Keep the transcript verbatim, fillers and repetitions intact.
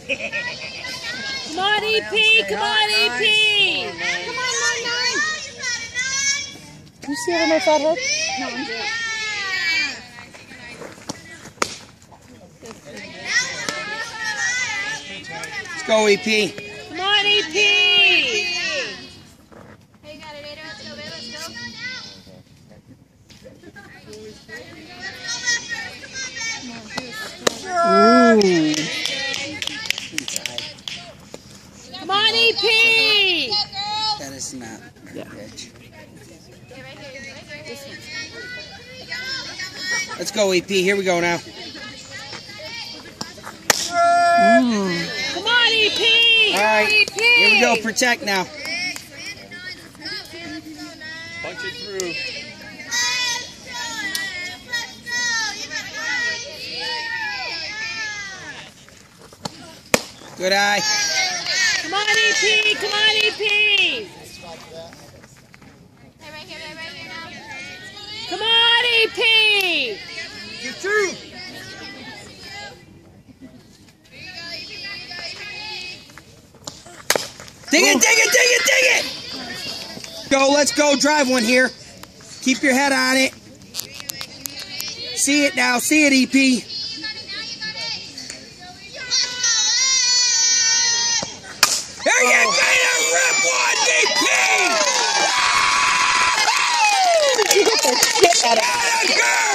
Come on, E P! Come on, E P! Come on, nine, nine! Do you see how my fat head? No, I'm good. Let's go, E P. Come on, E P! Hey, you got it, Ada. Let's go, babe. Let's go. Ooh. Come on, E P! That is not Yeah. good. Let's go, E P. Here we go now. Mm. Come on, E P! All right. E P! Here we go. Protect now. Punch it through. Good eye. Come on, E P! Come on, E P! Hey, right here, right, right here now. Come on, E P! Get through. Dig it, dig it, dig it, dig it! Go, let's go. Drive one here. Keep your head on it. See it now. See it, E P. There you go. Rip one, E P. You get the shit out of it. Atta girl.